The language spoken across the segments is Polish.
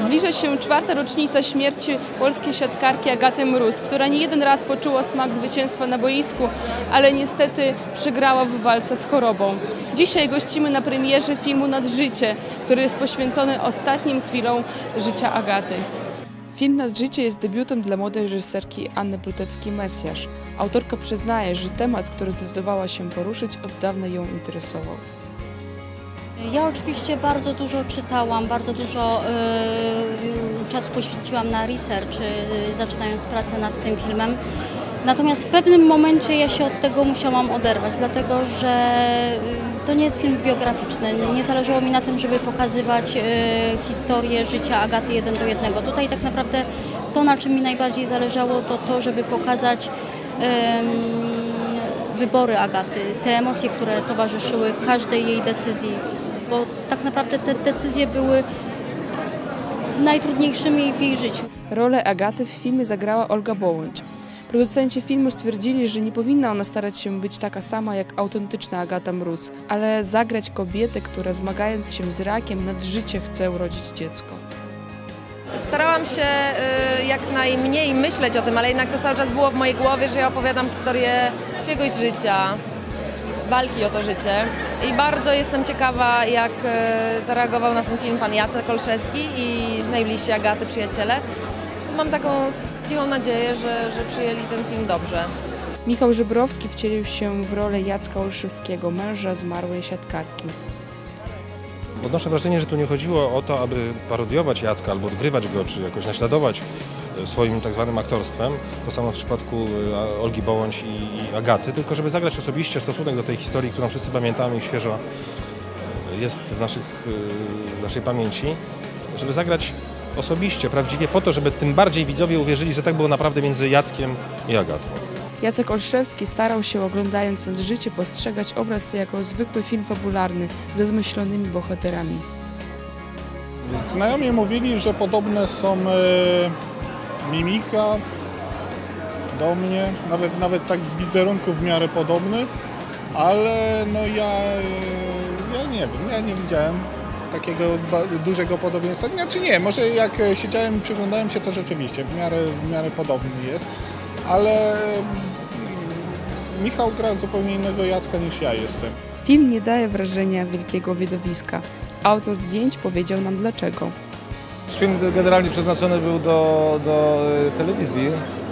Zbliża się 4. rocznica śmierci polskiej siatkarki Agaty Mróz, która nie jeden raz poczuła smak zwycięstwa na boisku, ale niestety przegrała w walce z chorobą. Dzisiaj gościmy na premierze filmu Nadżycie, który jest poświęcony ostatnim chwilom życia Agaty. Film Nadżycie jest debiutem dla młodej reżyserki Anny Pluteckiej-Mesjasz. Autorka przyznaje, że temat, który zdecydowała się poruszyć, od dawna ją interesował. Ja oczywiście bardzo dużo czytałam, bardzo dużo czasu poświęciłam na research, zaczynając pracę nad tym filmem. Natomiast w pewnym momencie ja się od tego musiałam oderwać, dlatego że to nie jest film biograficzny. Nie zależało mi na tym, żeby pokazywać historię życia Agaty 1:1. Tutaj tak naprawdę to, na czym mi najbardziej zależało, to to, żeby pokazać wybory Agaty, te emocje, które towarzyszyły każdej jej decyzji, bo tak naprawdę te decyzje były najtrudniejszymi w jej życiu. Rolę Agaty w filmie zagrała Olga Bołądź. Producenci filmu stwierdzili, że nie powinna ona starać się być taka sama jak autentyczna Agata Mróz, ale zagrać kobietę, która zmagając się z rakiem nad życie chce urodzić dziecko. Starałam się jak najmniej myśleć o tym, ale jednak to cały czas było w mojej głowie, że ja opowiadam historię czyjegoś życia, walki o to życie. I bardzo jestem ciekawa, jak zareagował na ten film pan Jacek Olszewski i najbliżsi Agaty przyjaciele. Mam taką cichą nadzieję, że przyjęli ten film dobrze. Michał Żebrowski wcielił się w rolę Jacka Olszewskiego, męża zmarłej siatkarki. Odnoszę wrażenie, że tu nie chodziło o to, aby parodiować Jacka albo odgrywać go, czy jakoś naśladować swoim tak zwanym aktorstwem. To samo w przypadku Olgi Bołądź i Agaty, tylko żeby zagrać osobiście stosunek do tej historii, którą wszyscy pamiętamy i świeżo jest w naszej pamięci. Żeby zagrać osobiście, prawdziwie po to, żeby tym bardziej widzowie uwierzyli, że tak było naprawdę między Jackiem i Agatą. Jacek Olszewski starał się, oglądając Nadżycie, postrzegać obraz jako zwykły film fabularny ze zmyślonymi bohaterami. Znajomi mówili, że podobne są mimika do mnie, nawet tak z wizerunku w miarę podobny, ale no ja nie wiem, ja nie widziałem takiego dużego podobieństwa. Znaczy nie, może jak siedziałem i przyglądałem się, to rzeczywiście w miarę podobny jest, ale Michał gra zupełnie innego Jacka niż ja jestem. Film nie daje wrażenia wielkiego widowiska. Autor zdjęć powiedział nam dlaczego. Film generalnie przeznaczony był do telewizji.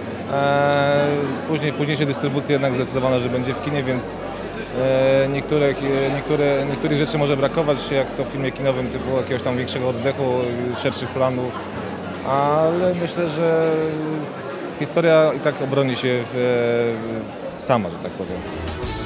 Późniejszej dystrybucji jednak zdecydowano, że będzie w kinie, więc niektórych rzeczy może brakować, jak to w filmie kinowym, typu jakiegoś tam większego oddechu, szerszych planów, ale myślę, że historia i tak obroni się sama, że tak powiem.